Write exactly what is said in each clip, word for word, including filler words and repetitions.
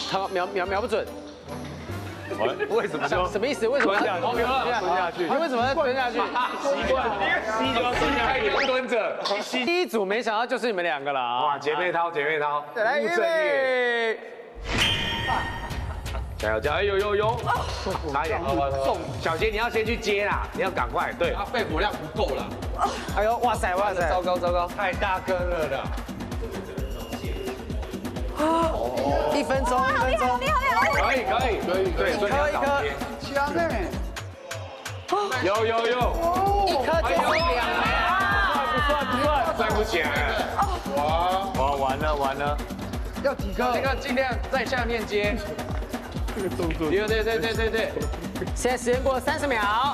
他瞄瞄瞄不准。 为什么就什么意思？为什么？ 蹲下去？蹲下去。 你为什么要蹲下去？ 习惯，吸就要蹲下去，蹲着。 第一组没想到就是你们两个了啊！ 哇，姐妹掏，姐妹掏， 来预备， 加油加油！有有有，差一点。送小杰，你要先去接啦，你要赶快。对， 他肺活量不够了。 哎呦，哇塞哇塞， 糟糕糟糕，太大根了的。 一分钟，一分钟， 可以可以可以，对， 一颗一颗， 香哎， 有有有， 一颗就是两枚啊！ 不算不算，算不起来了。哇哇，完了完了， 要几颗？ 这个尽量在下面接。 这个动作， 对对对对对对。 现在时间过了三十秒，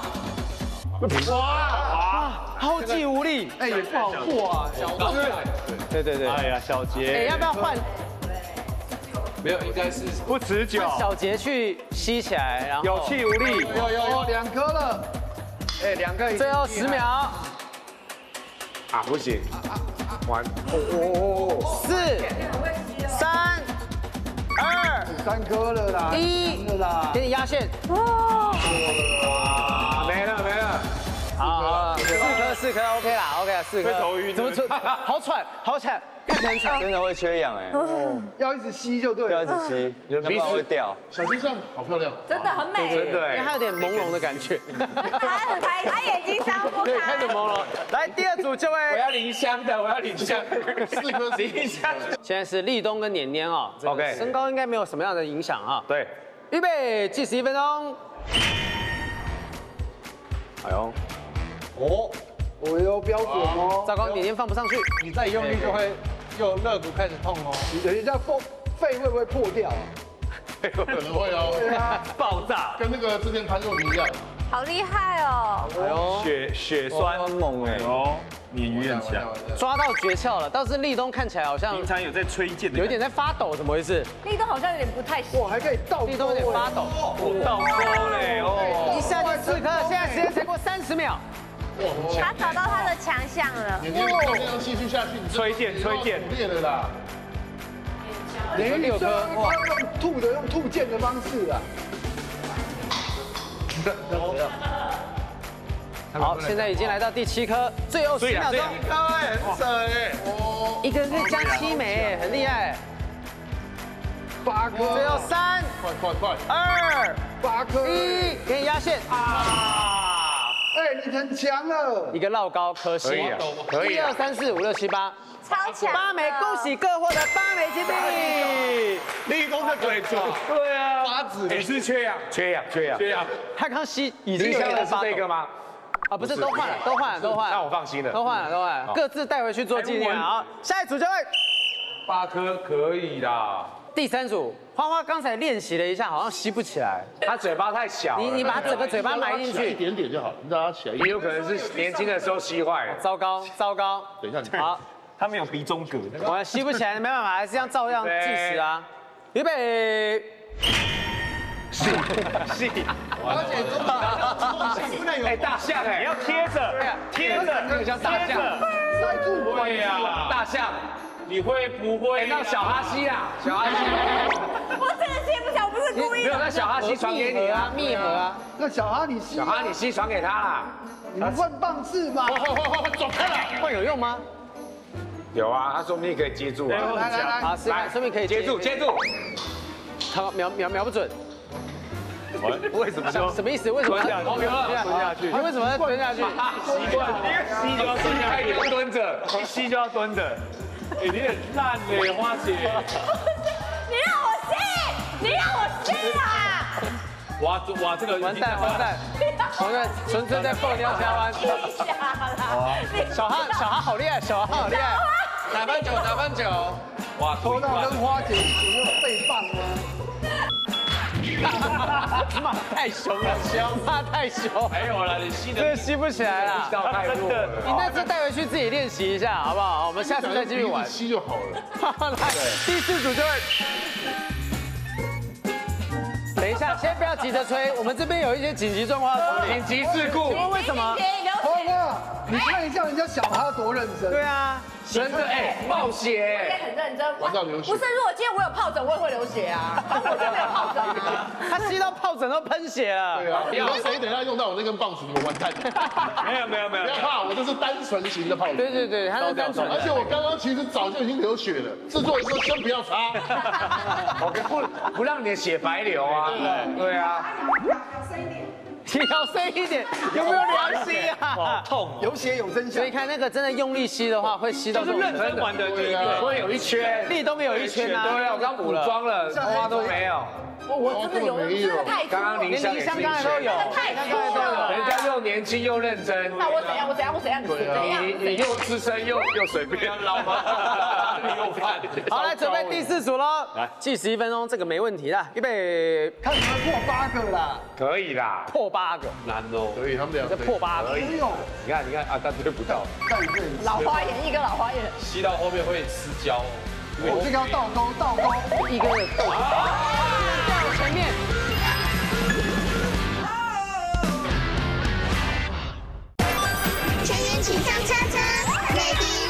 哇，后继无力， 哎，也不好过啊， 小高， 对对对， 哎呀，小哎， 杰， 要不要换没有，应该是不持久， 小杰去吸起来，然后有气无力。 有有有两颗了， 哎两个， 最后十秒， 啊，不行，完，哦四、三、二、 三颗了啦， 一了啦， 给你压线， 哦，没了没了。 好，四颗四颗 OK 啦 OK 啦，四颗。 会头晕怎么出？好喘好喘，看起来很喘。 真的会缺氧哎， 要一直吸就对不要一了。 直吸，要不然会掉。 小鸡这样好漂亮， 真的很美， 真的因为它有点朦胧的感觉。 他很开，他眼睛张不对，开始开。 朦胧。来，第二组这我位， 要淋香的，我要淋香， 四颗淋香。 现在是立冬跟年年哦。这个 OK 身高应该没有什么样的影响啊。 对， 预备，计时一分钟。 哎呦， 哦，我有标准哦， 糟糕，年年放不上去。 你再用力就会又肋骨开始痛哦。 等一下肺肺会不会破掉啊？ 可能会哦， 爆炸， 跟那个之前潘若明一样。 好厉害哦！ 哎呦， 血血栓很猛哎， 哦，鲶鱼很强。 抓到诀窍了。倒是立冬看起来好像平常有在吹剑的， 有一点在发抖，怎么回事？ 立冬好像有点不太行。 哇，还可以倒立冬有点发抖。 倒钩嘞哦， 一下就四颗，现在时间才过三十秒。 他找到他的强项了。 年年再这样继续下去，你吹剑吹剑练了啦。 连六颗，哇，用吐的用吐剑的方式啊。 好，现在已经来到第七颗，最后十秒钟， 哎，很扯哎，哦， 一个人可以加七枚，很厉害。 八颗， 最后三、 快快快， 二、 八颗， 一，给你压线啊！ 哎，你很强了。 一个绕高，可惜。 可以啊可以一啊二三四五六七八， 超强！ 八枚，恭喜各获得八枚金币。 立功的嘴唇，对啊，八子，你是缺氧，缺氧，缺氧，缺氧。 他刚吸已经你想的是有点发抖这个吗？ 啊，不是，都换了，都换了，都换了。 那我放心了， 都换了，都换了，各自带回去做纪念。好，下一组这位， 八颗可以啦。 第三组，花花刚才练习了一下，好像吸不起来。 他嘴巴太小了， 你你把整个嘴巴埋进一去， 点点就好，你让它起来一点。 也有可能是年轻的时候吸坏了。 糟糕糟糕。 等一下，你好， 他没有鼻中隔， 我们吸不起来，没办法，还是要照样计时啊。预备， 是是， 而且中间不能有哎，大象哎，你要贴着，贴着，那个叫大象， 塞住我对呀，大象， 你会不会让小哈吸啊，小哈吸， 我真的接不起来，我不是故意的。 没有让小哈吸传给你啊， 密合啊。 那小哈你吸， 小哈你吸传给他啦， 你们换棒次嘛。 走开了。 会有用吗？ 有啊，他说不定可以接住啊， 来来来， 好，试看，说明可以接住接住， 他瞄瞄瞄不准， 为什么就什么意思？为什么？ 蹲下去蹲下去，你为什么要蹲下去？ 习惯，一个吸就要蹲下，一个蹲着，一吸就要蹲着， 哎，你很烂嘞，花姐。 你让我吸，你让我吸啊！ 哇哇，这个完蛋完蛋，完蛋，纯粹在蹦尿下弯。小哈小哈好厉害，小哈好厉害。 打翻球，打翻球。哇， 抽到跟花姐一起用背棒吗？ 骂太凶了，凶，骂太凶， 没有了，你吸的这个吸不起来了。 到太弱了， 你那次带回去自己练习一下，好不好？我们下次再继续玩。 吸就好了。 来，第四组就会。等一下，先不要急着吹，我们这边有一些紧急状况要处理。 紧急事故， 请问为什么？ 花花下，你看一下人家小哈多认真。 对啊， 真的哎，冒我也血， 很认真。 玩到流血不是，如果今天我有疱疹，我也会流血啊。但我就没有疱疹啊。 他吸到疱疹都喷血了。 对啊，以后谁等一下用到我那根棒子，我完蛋。 没有没有没有不要怕，我就是单纯型的炮竹。 对对对，他是单纯的。 而且我刚刚其实早就已经流血了，制作人说先不要擦。 我不不让你的血白流啊，对啊， 你要深一点，有没有良心啊？ 痛， 有血有真相所以。看那个真的用力吸的话，会吸到就是认真玩的，对啊会有一圈， 立冬也有一圈啊。 对啊，我刚补妆了，花都没有， 我我真的有，真的太粗了。 刚刚林香连林香刚才都有， 太刚才都有。 人家又年轻又认真， 那我怎样？我怎样？我怎样？ 对啊怎样？ 你你又资深又又随便， 老吗？又犯。 好，来准备第四组喽，来计时一分钟，这个没问题啦，预备看你们破八个啦。 可以啦， 破八个， 难哦。 可以，他们俩这破八个， 可以， 哎呦， 你看你看啊，但对不到， 看一遍。 老花眼，一个老花眼。 吸到后面会失焦。 我这个要倒钩，倒钩。 一个的豆子，掉前面。 全员请上车车 ，Ready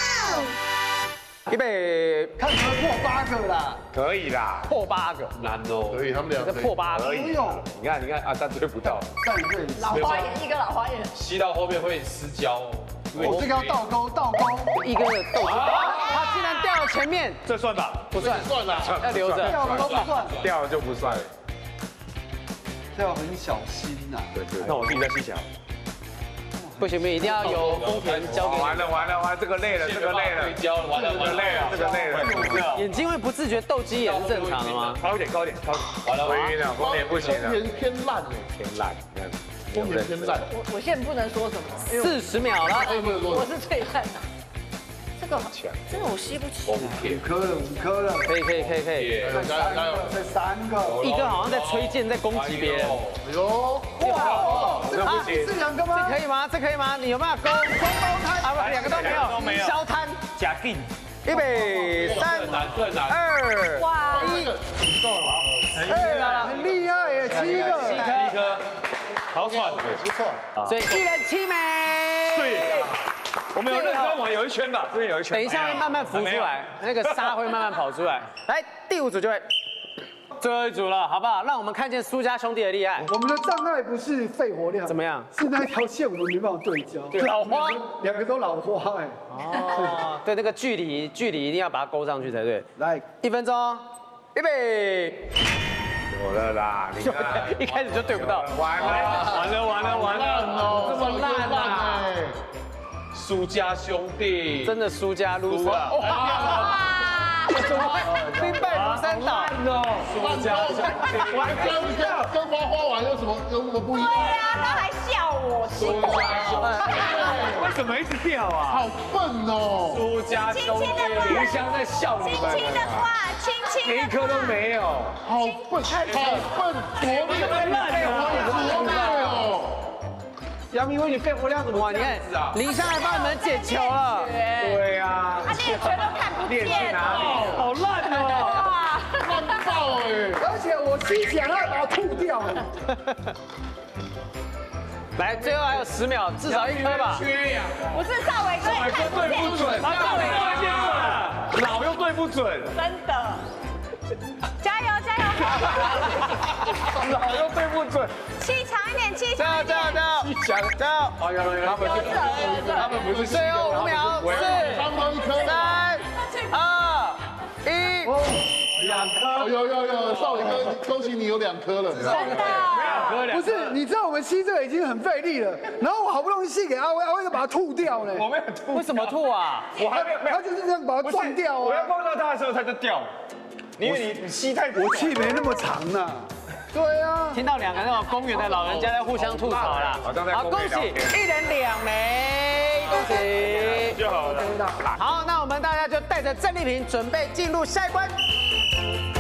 Go！ 预备看你们破八个啦。 可以啦， 破八个， 难哦。 可以，他们俩这破八个可，以，你看你看啊，但对不到， 看一遍。 老花眼，一个老花眼。 吸到后面会失焦。 我这个要倒钩，倒钩。 一个的豆子，他竟然掉了前面， 这算吧？ 不算， 算了， 要留着。 掉了都不算， 掉了就不算， 这要很小心呐。 对对， 那我自己再吸起来。 不行不行，一定要由丰田交给完了完了完了，这个累了，这个累了， 对焦了，完了完了， 累了，这个累了， 眼睛会不自觉斗鸡也是正常的吗？ 高一点高一点高一点， 完了回晕了，后面不行了， 偏偏烂哎， 偏烂，你看， 风险偏烂。 我我现在不能说什么，因为四十秒了， 哎，不能我说， 是最烂的。这个真的我吸不起来。 五颗了，五颗了。 可以可以可以可以， 加油加油！ 这三个。 一个好像在吹剑，在攻击别人。 哎呦， 哇， 这不行是两个吗？ 可以吗？这可以吗？你有没有勾勾包摊？啊不，两个都没有， 都没有消摊。 假定。 预备，三更难更难。 二哇， 一， 哎，很厉害耶，七个。 七颗， 一颗，好喘。 不错， 所以一人七枚。 对，我们有认真玩，有一圈吧，这边有一圈。 等一下会慢慢浮出来，那个沙会慢慢跑出来。来，第五组就会最后一组了，好不好？让我们看见苏家兄弟的厉害。 我们的障碍不是肺活量， 怎么样？ 是那条线我们没办法对焦。 老花。 两个都老花哎。 哦，对，那个距离距离一定要把它勾上去才对。 来， 一分钟，预备。 有了啦，你看， 一开始就对不到。 完了， 完了完了完烂了， 哦， 这么烂啊哎， 苏家兄弟。 真的输家 loser。 哇哇！怎么会兵败如山倒？ 苏家兄弟。 完跟跟跟花花玩有什么有什么不一样？ 对啊，他还笑我，奇怪哦。 为什么一直掉啊？ 好笨哦！ 苏家兄弟。 林香在笑你们， 轻轻的挂，轻轻的连一颗都没有， 好笨，好笨，多厉害，多厉害哦！ 杨明威，你肺活量怎么玩？你看林香来帮我们捡球了。 对呀， 他练拳都看不练去见哪里？ 哦。 好烂哦！ 哇！ 烂爆哎！ 而且我吸起来要把它吐掉哎。 来，最后还有十秒，至少一颗吧。 缺呀！ 不是邵伟哥，看不对不准，他到底对不准？老又对不准， 真的。加油加油！ 老又对不准， 气长一点，气长一点。 加油加油加油！ 想加油！ 哎呀，他们有这有这。 他们不是最后五秒，四、 差不多一颗， 三、二、一。 两颗，有有有，少伟哥，恭喜你有两颗了。 真的。 不是，你知道我们吸这个已经很费力了，然后我好不容易吸给阿威，阿威就把它吐掉了。 我没有吐， 为什么吐啊？ 我还没有没有他就是这样把它撞掉我要啊。 碰到他的时候，他就掉了，因为你你吸太多我气没那么长呐。对啊。 听到两个那种公园的老人家在互相吐槽啦。 好像在好，恭公园聊喜天一人两枚，恭喜。 就好了。 好，那我们大家就带着战利品准备进入下一关。